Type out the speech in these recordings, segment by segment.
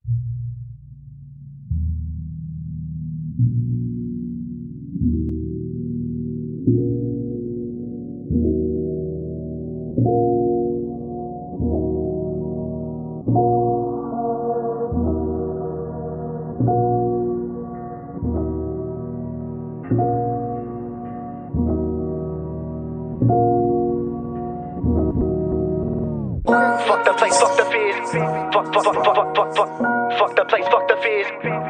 Fuck the place, fuck the fears. Fuck the place, fuck the fears.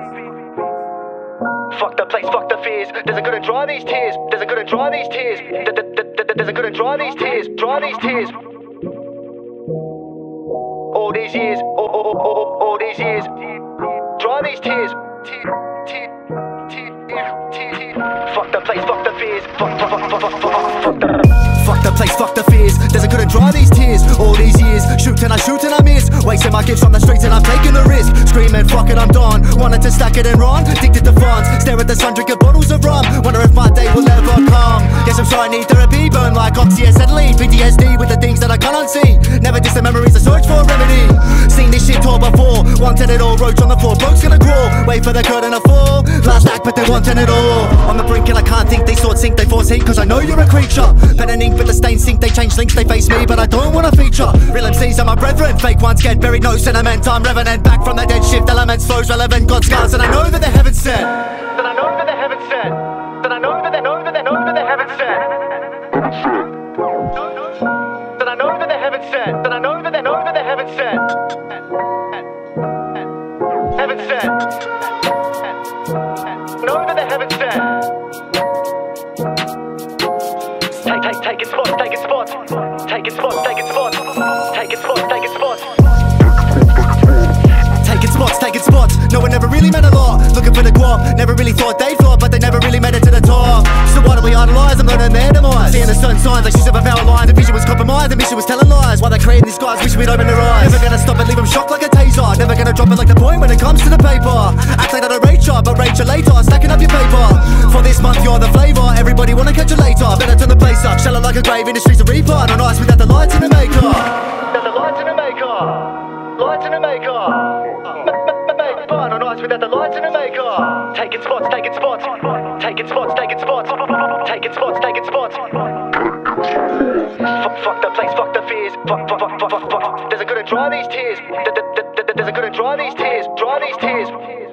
Fuck the place, fuck the fears. There's a good and dry these tears. There's a good and dry these tears. There's a good and dry these tears. Dry these tears. All these years, all these years. Dry these tears. Fuck the place, fuck the fears. Fuck the place, fuck the fears. There's a good and dry these tears. All these years, shoot and I miss. Wasting my gifts on the streets and I'm taking the risk. Screaming, fuck it, I'm done. Wanted to stack it and run, addicted to funds. Stare at the sun, drinking bottles of rum. Wonder if my day will ever come. Guess I'm sure I need therapy, burn like oxyacetylene. PTSD with the things that I can't unsee. Never distant memories, I search for a remedy. Seen this shit all before. Wanted it all, roach on the floor, bloke's gonna crawl. Wait for the curtain to fall. Last act, but they wanted it all. On the brink and I can't think, they sort sink, they force heat. Cause I know you're a creature. Pen and ink, but the stains sink, they change links, they face me, but I don't wanna feature. Real MCs are my brethren, fake ones get buried, no sentiment. I'm revenant, back from the dead shift, elements flows relevant, got scars, and I know that they're heaven sent. Then I know that they're heaven sent. Then I know that they know that they know that they're heaven sent. Then I know that they're heaven sent. Then I know that they know that they're heaven sent. Heaven sent. Know that they're heaven sent. Taking spots, taking spots, taking spots, taking spots, taking spots, taking spots, taking spots, taking spots. No one never really meant a lot. Looking for the guap, never really thought they'd flop, but they never really made it to the top. So why do we idolize? I'm learning their demise. Seeing the certain signs like she's of a power line. The vision was compromised, the mission was telling lies. While they're creating these guys, wish we'd open their eyes. Never gonna stop and leave them shocked like a taser. Never gonna drop it like the point when it comes to the paper. Act like that I rate you, but rate you later. Stacking up your paper. For this month you're the flavour. Everybody wanna catch you later. Better turn the place up, shell it like a grave. Industry's a reaper. No nice without the lights in the maker. Without the lights in the maker. Lights in the maker. No nights without the lights in the maker. Taking spots, taking spots, taking spots, taking spots, taking spots, taking spots. Fuck the place, fuck the fears. Fuck. There's a good and dry these tears. There's a good and dry these tears. Dry these tears.